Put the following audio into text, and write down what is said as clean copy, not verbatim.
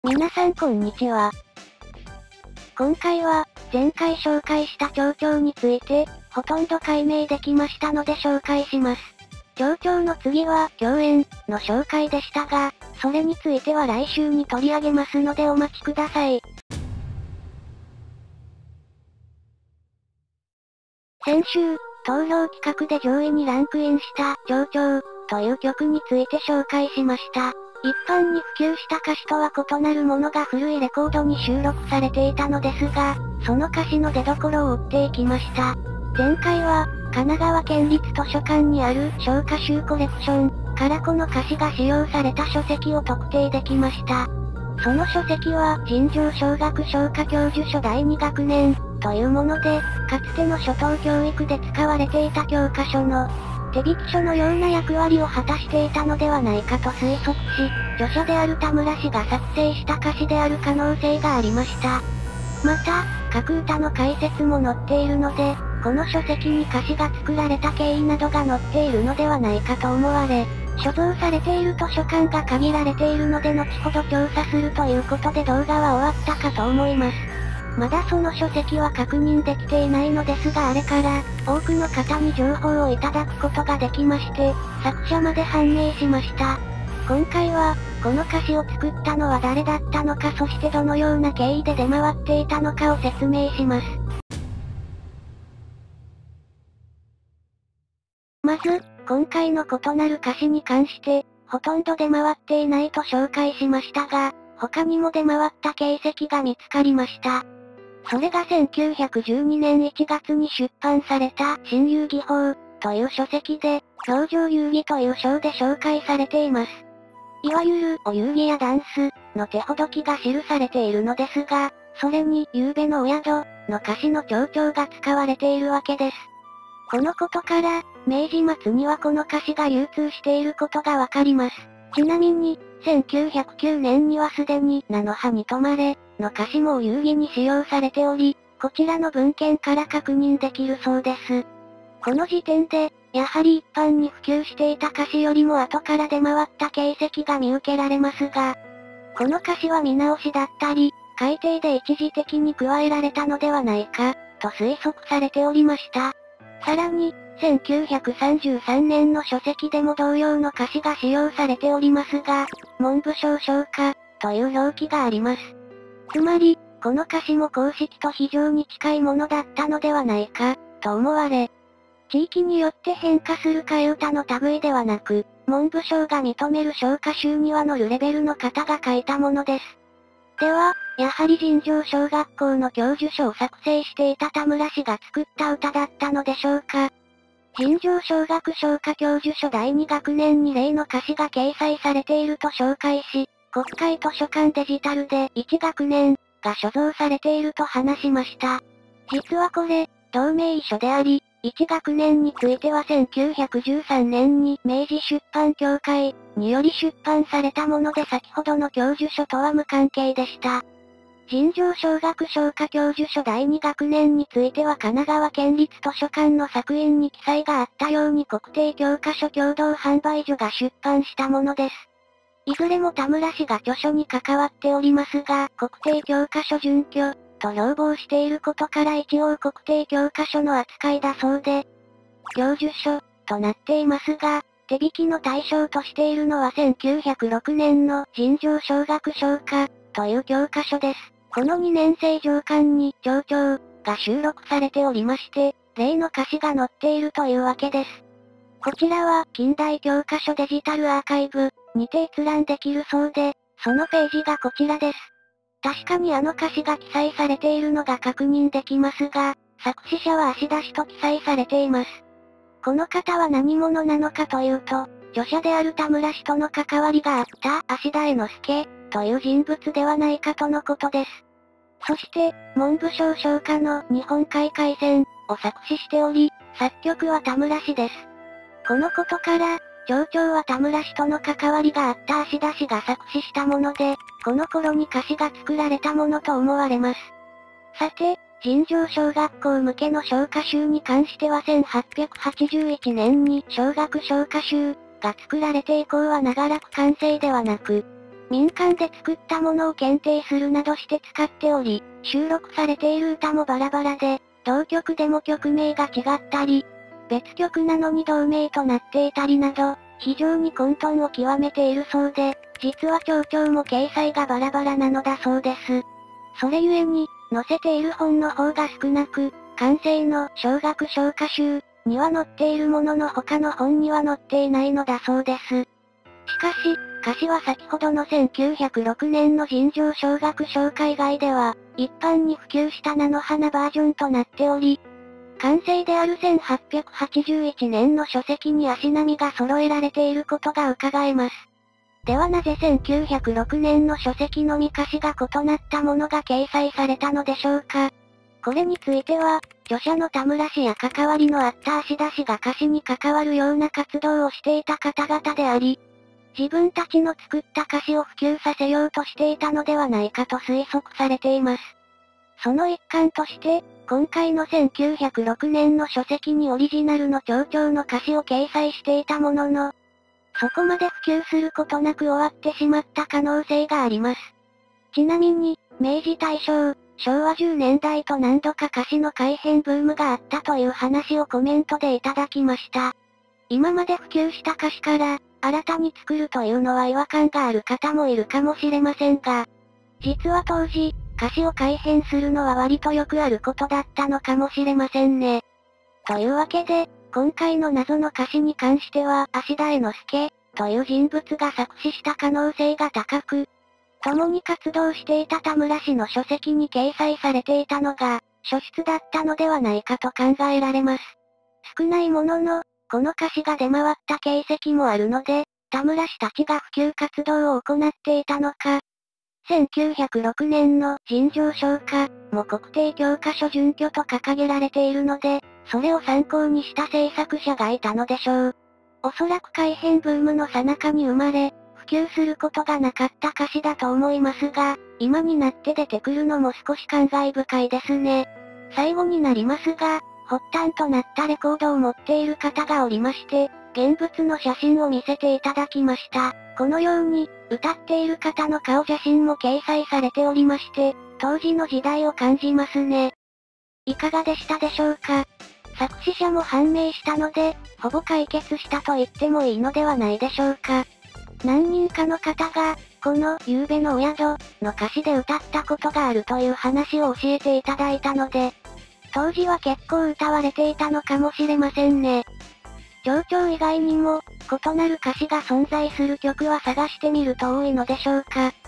皆さんこんにちは。今回は、前回紹介した町長について、ほとんど解明できましたので紹介します。町長の次は、共演の紹介でしたが、それについては来週に取り上げますのでお待ちください。先週、投票企画で上位にランクインした、町長という曲について紹介しました。一般に普及した歌詞とは異なるものが古いレコードに収録されていたのですが、その歌詞の出所を追っていきました。前回は、神奈川県立図書館にある小歌集コレクションからこの歌詞が使用された書籍を特定できました。その書籍は尋常小学小科教授書第2学年というもので、かつての初等教育で使われていた教科書の手引き書のような役割を果たしていたのではないかと推測し、著者である田村氏が作成した歌詞である可能性がありました。また、各歌の解説も載っているので、この書籍に歌詞が作られた経緯などが載っているのではないかと思われ、所蔵されている図書館が限られているので後ほど調査するということで動画は終わったかと思います。まだその書籍は確認できていないのですがあれから、多くの方に情報をいただくことができまして、作者まで判明しました。今回は、この歌詞を作ったのは誰だったのかそしてどのような経緯で出回っていたのかを説明します。まず、今回の異なる歌詞に関して、ほとんど出回っていないと紹介しましたが、他にも出回った形跡が見つかりました。それが1912年1月に出版された新遊戯法という書籍で、表情遊戯という章で紹介されています。いわゆるお遊戯やダンスの手ほどきが記されているのですが、それに夕べのお宿の歌詞の長調が使われているわけです。このことから、明治末にはこの歌詞が流通していることがわかります。ちなみに、1909年にはすでに菜の葉に止まれの歌詞も遊戯に使用されており、こちらの文献から確認できるそうです。この時点で、やはり一般に普及していた歌詞よりも後から出回った形跡が見受けられますが、この歌詞は見直しだったり、改訂で一時的に加えられたのではないか、と推測されておりました。さらに、1933年の書籍でも同様の歌詞が使用されておりますが、文部省唱歌という表記があります。つまり、この歌詞も公式と非常に近いものだったのではないか、と思われ、地域によって変化する替え歌の類ではなく、文部省が認める唱歌集には載るレベルの方が書いたものです。では、やはり尋常小学校の教授書を作成していた田村氏が作った歌だったのでしょうか。尋常小学唱歌教授書第2学年に例の歌詞が掲載されていると紹介し、国会図書館デジタルで1学年が所蔵されていると話しました。実はこれ、同名書であり、1学年については1913年に明治出版協会により出版されたもので先ほどの教授書とは無関係でした。尋常小学唱歌教授書第2学年については神奈川県立図書館の作品に記載があったように国定教科書共同販売所が出版したものです。いずれも田村氏が著書に関わっておりますが、国定教科書準拠と標榜していることから一応国定教科書の扱いだそうで、教授書となっていますが、手引きの対象としているのは1906年の尋常小学唱歌という教科書です。この2年生上巻に長調が収録されておりまして、例の歌詞が載っているというわけです。こちらは近代教科書デジタルアーカイブにて閲覧できるそうで、そのページがこちらです。確かにあの歌詞が記載されているのが確認できますが、作詞者は足出しと記載されています。この方は何者なのかというと、著者である田村氏との関わりがあった足田江之助という人物ではないかとのことです。そして、文部省唱歌の日本海海戦を作詞しており、作曲は田村氏です。このことから、長調は田村氏との関わりがあった足田氏が作詞したもので、この頃に歌詞が作られたものと思われます。さて、尋常小学校向けの唱歌集に関しては1881年に小学唱歌集が作られて以降は長らく完成ではなく、 民間で作ったものを検定するなどして使っており、収録されている歌もバラバラで、同曲でも曲名が違ったり、別曲なのに同名となっていたりなど、非常に混沌を極めているそうで、実は町長も掲載がバラバラなのだそうです。それゆえに、載せている本の方が少なく、完成の小学小歌集には載っているものの他の本には載っていないのだそうです。しかし、歌詞は先ほどの1906年の尋常小学小海外では、一般に普及した菜の花バージョンとなっており、完成である1881年の書籍に足並みが揃えられていることが伺えます。ではなぜ1906年の書籍のみ歌詞が異なったものが掲載されたのでしょうか。これについては、著者の田村氏や関わりのあった芦田氏が歌詞に関わるような活動をしていた方々であり、自分たちの作った歌詞を普及させようとしていたのではないかと推測されています。その一環として、今回の1906年の書籍にオリジナルの町長の歌詞を掲載していたものの、そこまで普及することなく終わってしまった可能性があります。ちなみに、明治大正、昭和10年代と何度か歌詞の改変ブームがあったという話をコメントでいただきました。今まで普及した歌詞から、新たに作るというのは違和感がある方もいるかもしれませんが、実は当時、歌詞を改変するのは割とよくあることだったのかもしれませんね。というわけで、今回の謎の歌詞に関しては、芦田愛之助という人物が作詞した可能性が高く、共に活動していた田村氏の書籍に掲載されていたのが、書出だったのではないかと考えられます。少ないものの、この歌詞が出回った形跡もあるので、田村氏たちが普及活動を行っていたのか、1906年の尋常小歌も国定教科書準拠と掲げられているので、それを参考にした制作者がいたのでしょう。おそらく改変ブームの最中に生まれ、普及することがなかった歌詞だと思いますが、今になって出てくるのも少し感慨深いですね。最後になりますが、発端となったレコードを持っている方がおりまして、現物の写真を見せていただきました。このように、歌っている方の顔写真も掲載されておりまして、当時の時代を感じますね。いかがでしたでしょうか？作詞者も判明したので、ほぼ解決したと言ってもいいのではないでしょうか。何人かの方が、この、夕べのお宿の歌詞で歌ったことがあるという話を教えていただいたので、当時は結構歌われていたのかもしれませんね。町長以外にも、異なる歌詞が存在する曲は探してみると多いのでしょうか。